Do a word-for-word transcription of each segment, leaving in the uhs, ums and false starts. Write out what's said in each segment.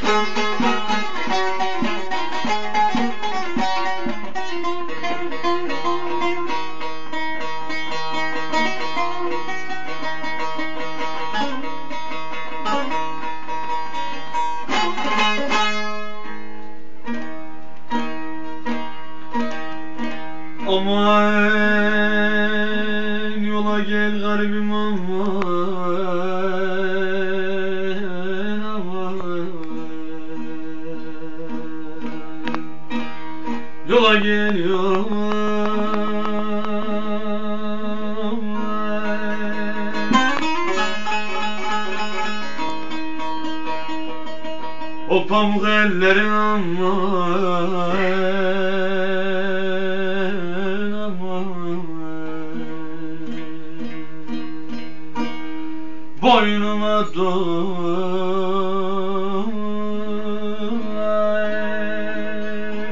Aman yola gel garibim aman aman yola gel yola o pamuk ellerin aman aman boynuma dolay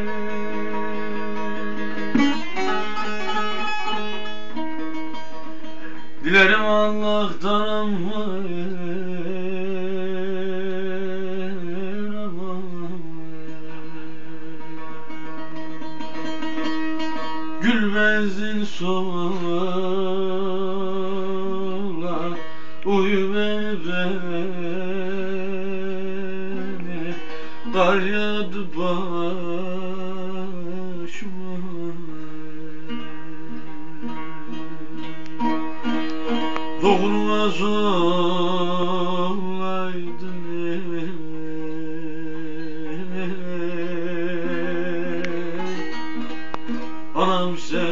dilerim Allah'tan aman gülmezin sola uyu beni beni kar yağdı başıma dokunmaz olaydın anam sen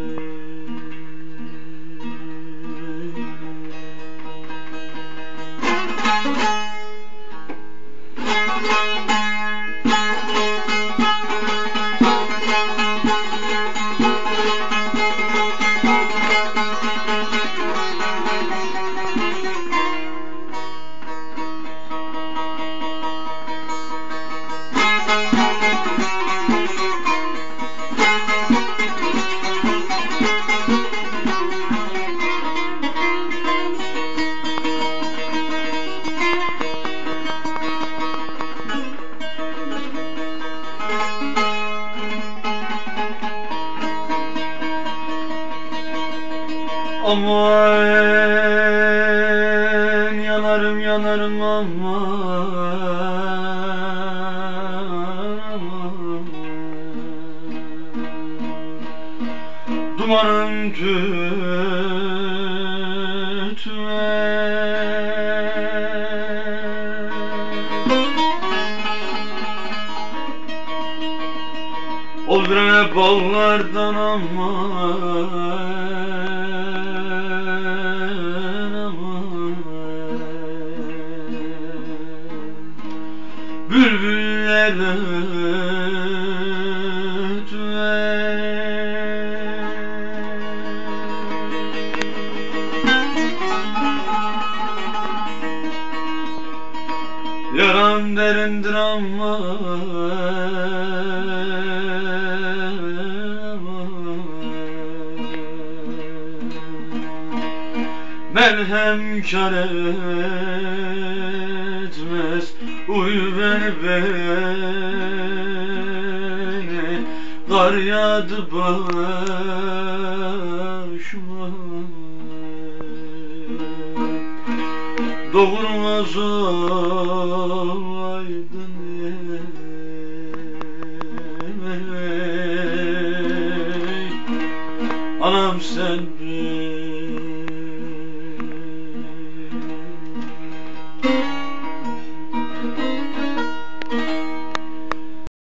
aman yanarım yanarım aman aman dumanım tütmez olduran hep ballardan aman bülbüller ötmez yaram derindir ama merhem kar etmez uyu beni beni kar yağdı başıma doğurmaz olaydın ey anam sen